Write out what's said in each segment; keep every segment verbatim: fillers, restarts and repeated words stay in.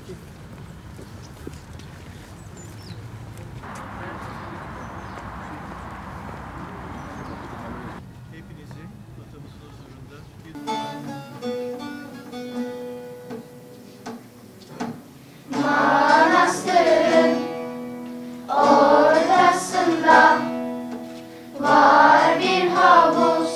Hepinizi atamızın huzurunda Manastırın ortasında var bir havuz,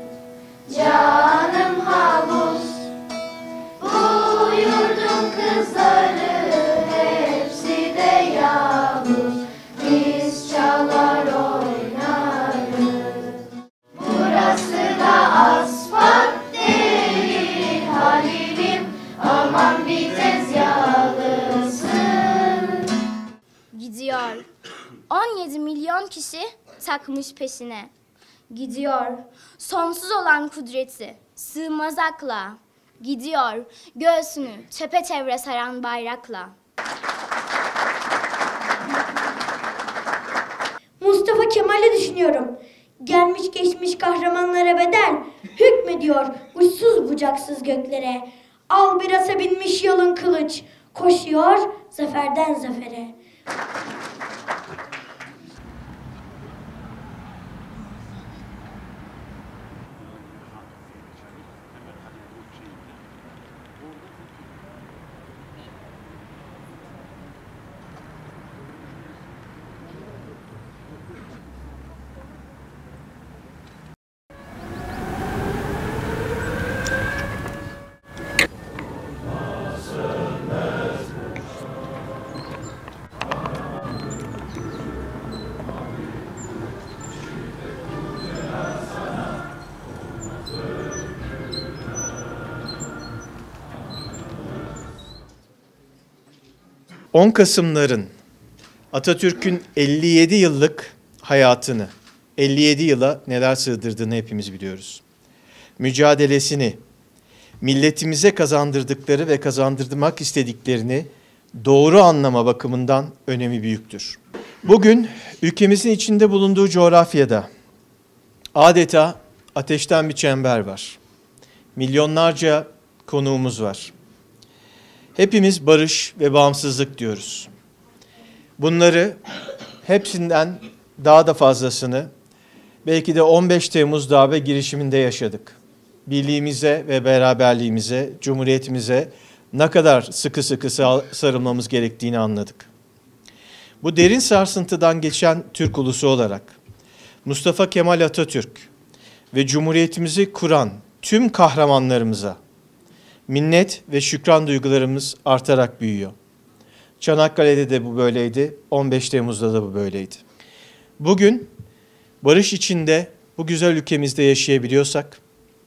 canım havuz. Bu yurdun kızları hepsi de yavuz, biz çalar oynarız. Burası da asfalt değil Halil'im, aman bir tezgahlısın. Gidiyor. on yedi milyon kişi takmış peşine. Gidiyor. Sonsuz olan kudreti sığmaz akla. Gidiyor. Göğsünü çepeçevre saran bayrakla. Mustafa Kemal'i düşünüyorum. Gelmiş geçmiş kahramanlara bedel hükmediyor uçsuz bucaksız göklere. Al bir asa binmiş yalın kılıç, koşuyor zaferden zafere. on Kasımların Atatürk'ün elli yedi yıllık hayatını, elli yedi yıla neler sığdırdığını hepimiz biliyoruz. Mücadelesini, milletimize kazandırdıkları ve kazandırmak istediklerini doğru anlama bakımından önemi büyüktür. Bugün ülkemizin içinde bulunduğu coğrafyada adeta ateşten bir çember var. Milyonlarca konuğumuz var. Hepimiz barış ve bağımsızlık diyoruz. Bunları hepsinden daha da fazlasını belki de on beş Temmuz darbe girişiminde yaşadık. Birliğimize ve beraberliğimize, cumhuriyetimize ne kadar sıkı sıkı sarılmamız gerektiğini anladık. Bu derin sarsıntıdan geçen Türk ulusu olarak Mustafa Kemal Atatürk ve cumhuriyetimizi kuran tüm kahramanlarımıza minnet ve şükran duygularımız artarak büyüyor. Çanakkale'de de bu böyleydi, on beş Temmuz'da da bu böyleydi. Bugün barış içinde bu güzel ülkemizde yaşayabiliyorsak,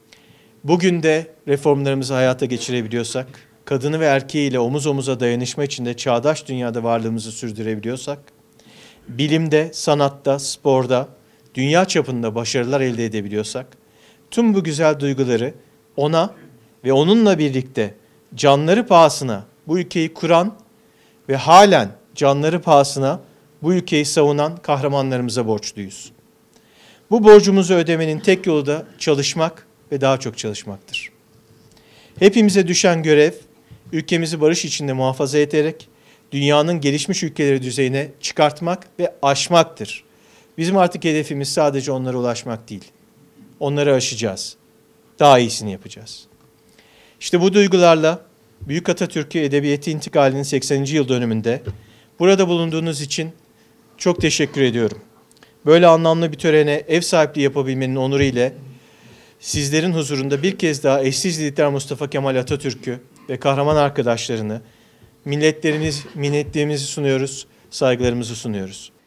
bugün de reformlarımızı hayata geçirebiliyorsak, kadını ve erkeğiyle omuz omuza dayanışma içinde çağdaş dünyada varlığımızı sürdürebiliyorsak, bilimde, sanatta, sporda, dünya çapında başarılar elde edebiliyorsak, tüm bu güzel duyguları ona ve onunla birlikte canları pahasına bu ülkeyi kuran ve halen canları pahasına bu ülkeyi savunan kahramanlarımıza borçluyuz. Bu borcumuzu ödemenin tek yolu da çalışmak ve daha çok çalışmaktır. Hepimize düşen görev, ülkemizi barış içinde muhafaza ederek dünyanın gelişmiş ülkeleri düzeyine çıkartmak ve aşmaktır. Bizim artık hedefimiz sadece onlara ulaşmak değil. Onları aşacağız. Daha iyisini yapacağız. İşte bu duygularla Büyük Atatürk'ü Edebiyatı İntikali'nin sekseninci yıl dönümünde burada bulunduğunuz için çok teşekkür ediyorum. Böyle anlamlı bir törene ev sahipliği yapabilmenin onuru ile sizlerin huzurunda bir kez daha eşsiz lider Mustafa Kemal Atatürk'ü ve kahraman arkadaşlarını milletlerimiz, minnetlerimizi sunuyoruz, saygılarımızı sunuyoruz.